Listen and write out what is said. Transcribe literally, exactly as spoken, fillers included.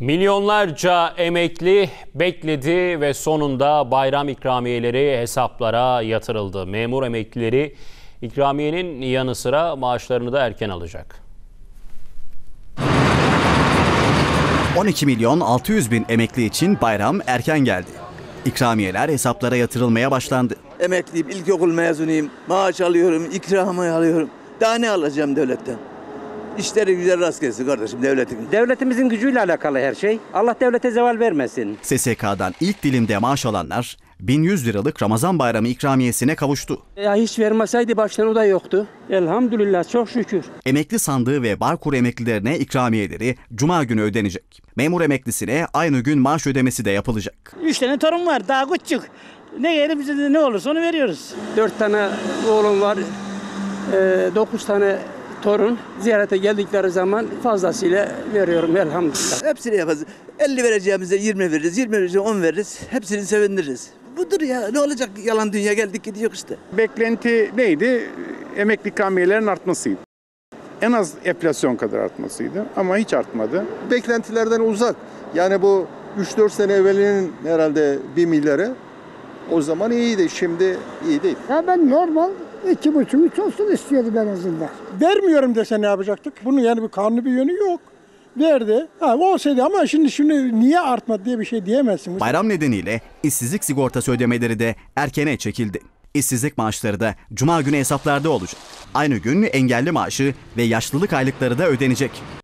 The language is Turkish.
Milyonlarca emekli bekledi ve sonunda bayram ikramiyeleri hesaplara yatırıldı. Memur emeklileri ikramiyenin yanı sıra maaşlarını da erken alacak. on iki milyon altı yüz bin emekli için bayram erken geldi. İkramiyeler hesaplara yatırılmaya başlandı. Emekliyim, ilkokul mezunuyum, maaş alıyorum, ikramiye alıyorum. Daha ne alacağım devletten? İşleri güzel rast gelsin kardeşim devletin. Devletimizin gücüyle alakalı her şey. Allah devlete zeval vermesin. S S K'dan ilk dilimde maaş alanlar bin yüz liralık Ramazan Bayramı ikramiyesine kavuştu. Ya hiç vermeseydi baştan o da yoktu. Elhamdülillah çok şükür. Emekli sandığı ve Bağkur emeklilerine ikramiyeleri Cuma günü ödenecek. Memur emeklisine aynı gün maaş ödemesi de yapılacak. Üç tane torun var, daha küçük. Ne gelip bize de ne olursa onu veriyoruz. Dört tane oğlum var, e, dokuz tane torun. Ziyarete geldikleri zaman fazlasıyla veriyorum elhamdülillah. Hepsini yaparız. elli vereceğimize yirmi veririz, yirmi vereceğimize on veririz. Hepsini sevindiririz. Budur ya, ne olacak, yalan dünya geldik gidiyor işte. Beklenti neydi? Emekli ikramiyelerinin artmasıydı. En az enflasyon kadar artmasıydı ama hiç artmadı. Beklentilerden uzak. Yani bu üç dört sene evvelinin herhalde bir milyarı o zaman iyiydi. Şimdi iyi değil. Ya ben normal iki buçuk üç olsun istiyordum en azından. Vermiyorum dese ne yapacaktık? Bunun yani bir kanuni bir yönü yok. Verdi. Ha, olsaydı ama şimdi şimdi niye artmadı diye bir şey diyemezsin. Bayram nedeniyle işsizlik sigortası ödemeleri de erkene çekildi. İşsizlik maaşları da Cuma günü hesaplarda olacak. Aynı gün engelli maaşı ve yaşlılık aylıkları da ödenecek.